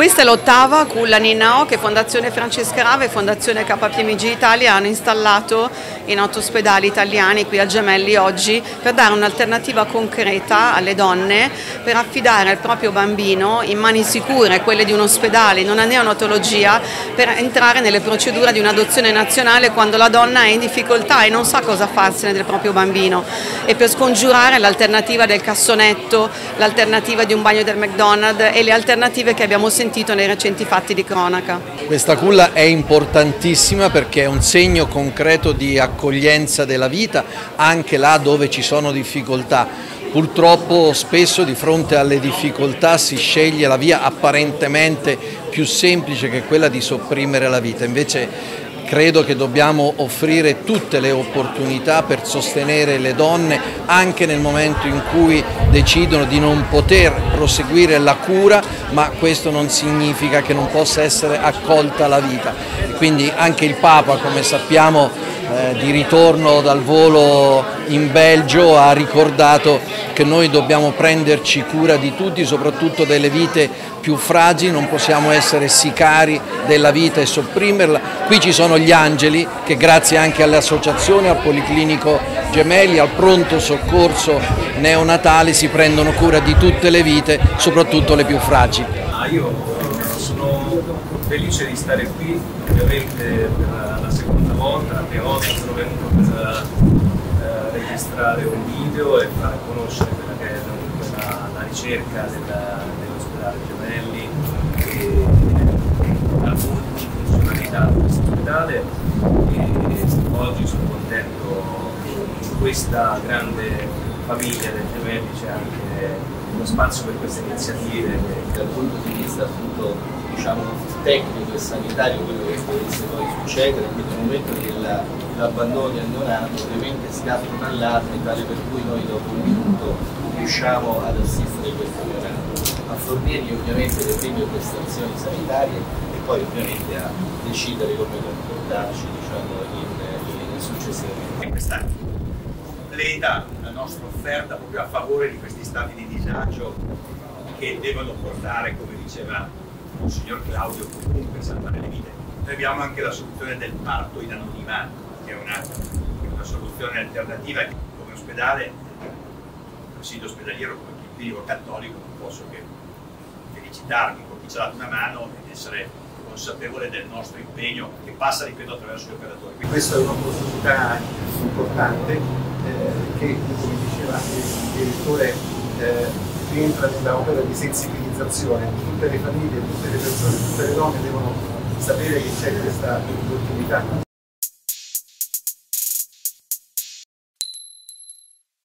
Questa è l'ottava culla Ninao che Fondazione Francesca Rava e Fondazione KPMG Italia hanno installato in 8 ospedali italiani qui a Gemelli oggi per dare un'alternativa concreta alle donne per affidare il proprio bambino in mani sicure, quelle di un ospedale, in una neonatologia, per entrare nelle procedure di un'adozione nazionale quando la donna è in difficoltà e non sa cosa farsene del proprio bambino, e per scongiurare l'alternativa del cassonetto, l'alternativa di un bagno del McDonald's e le alternative che abbiamo sentito nei recenti fatti di cronaca. Questa culla è importantissima perché è un segno concreto di accoglienza della vita anche là dove ci sono difficoltà. Purtroppo spesso di fronte alle difficoltà si sceglie la via apparentemente più semplice, che è quella di sopprimere la vita. Invece credo che dobbiamo offrire tutte le opportunità per sostenere le donne anche nel momento in cui decidono di non poter proseguire la cura, ma questo non significa che non possa essere accolta la vita. Quindi anche il Papa, come sappiamo, di ritorno dal volo in Belgio, ha ricordato che noi dobbiamo prenderci cura di tutti, soprattutto delle vite più fragili, non possiamo essere sicari della vita e sopprimerla. Qui ci sono gli angeli che, grazie anche alle associazioni, al Policlinico Gemelli, al pronto soccorso neonatale, si prendono cura di tutte le vite, soprattutto le più fragili. Io sono felice di stare qui, ovviamente per la seconda volta. La prima volta sono venuto per registrare un video e far conoscere quella che è la ricerca dell'ospedale Gemelli e la multifunzionalità di questo ospedale, e oggi sono contento che in questa grande famiglia del Gemelli c'è anche uno spazio per queste iniziative. Dal punto di vista appunto, diciamo, tecnico e sanitario, quello che dovesse poi succedere, quindi nel momento che l'abbandono del neonato ovviamente scatta un allarme tale per cui noi dopo un minuto riusciamo ad assistere questo neonato, a fornirgli ovviamente le prime prestazioni sanitarie e poi ovviamente a decidere come comportarci, diciamo, successivamente. Questa completa la nostra offerta proprio a favore di questi stati di disagio che devono portare, come diceva il signor Claudio, comunque salvare le vite. Noi abbiamo anche la soluzione del parto in anonimato, che è una soluzione alternativa che come ospedale, presidio ospedaliero, come clinico cattolico, non posso che felicitarmi con chi ci ha dato una mano ed essere consapevole del nostro impegno che passa, ripeto, attraverso gli operatori. Questa è un'opportunità importante che, come diceva anche il direttore, rientra nell'opera di sensibilizzazione. Tutte le famiglie, tutte le persone, tutte le donne devono sapere che c'è questa opportunità.